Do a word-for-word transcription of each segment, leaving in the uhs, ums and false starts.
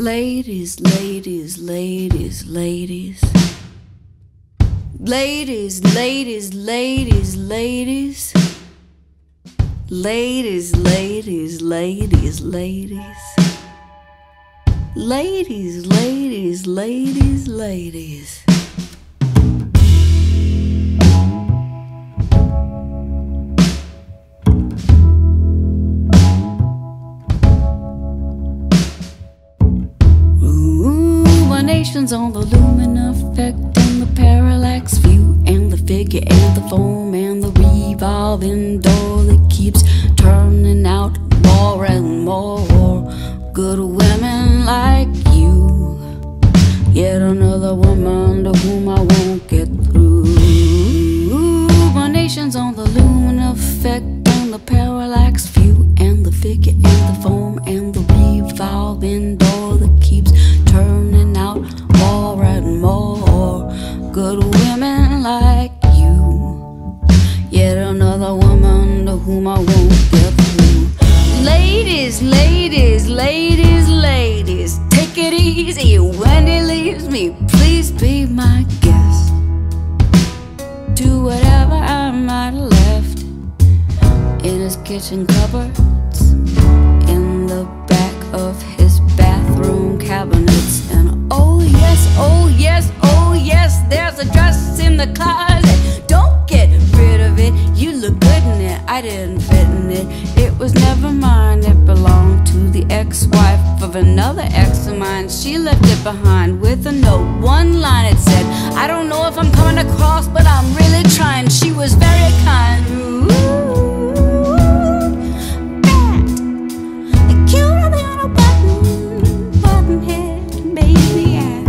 Ladies, ladies, ladies, ladies. Ladies, ladies, ladies, ladies. Ladies, ladies, ladies, ladies. Ladies, ladies, ladies, ladies. Ruminations on the looming effect and the parallax view and the figure and the foam and the revolving door that keeps turning out more and more good women like you. Yet another woman to whom I won't get through. Ruminations on the looming effect and the parallax view and the figure and the foam and the revolving door that keeps turning out more and more good women like you. Yet another woman to whom I won't get through. Ladies, ladies, ladies, ladies, take it easy when he leaves me. Please be my guest. Do whatever I might have left in his kitchen cupboards, in the back of his bathroom cabinets. And oh yes, oh yes, oh yes, there's a dress in the closet. Don't get rid of it, you look good in it. I didn't fit in it, it was never mine. It belonged to the ex-wife of another ex of mine. She left it behind with a note, one line it said, I don't know if I'm coming across, but I'm really trying. She was very kind. Ooh, bad, cuter than a button, button head, baby.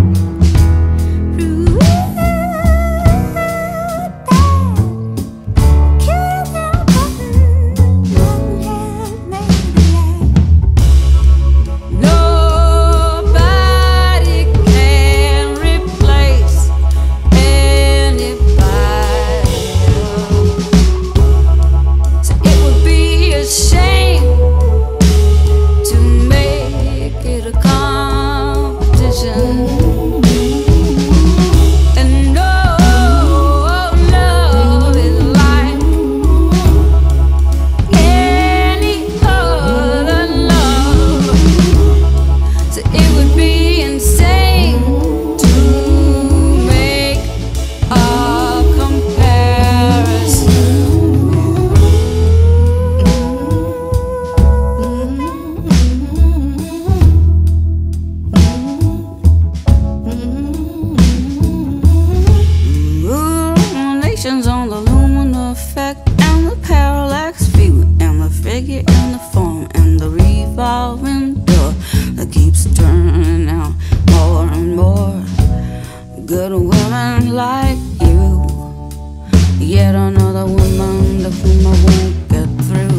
On the lumen effect and the parallax view and the figure and the form and the revolving door that keeps turning out more and more good women like you. Yet another woman to whom I won't get through.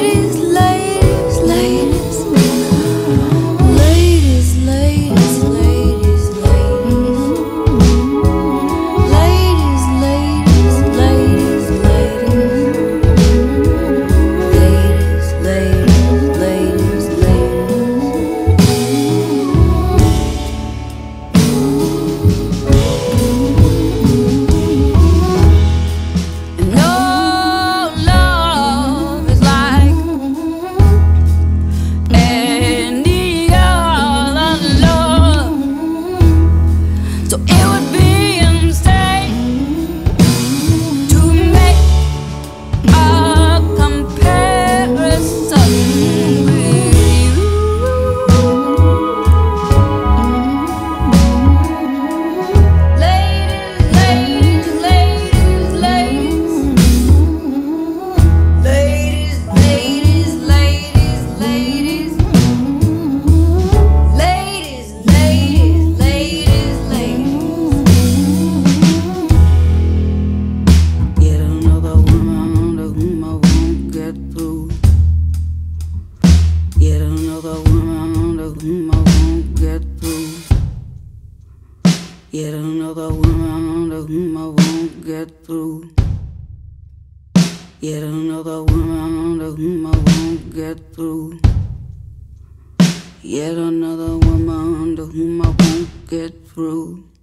Ladies, ladies, ladies, ladies, ladies. to whom I won't get through. Yet another woman to whom I won't get through. Yet another woman to whom I won't get through. Yet another woman to whom I won't get through.